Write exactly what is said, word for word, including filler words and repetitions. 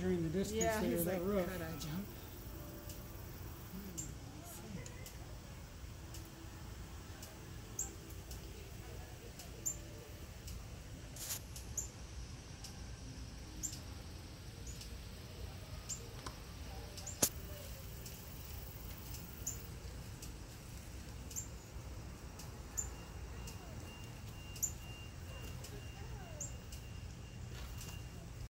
measuring the distance yeah, there he's of that like, roof. could I jump?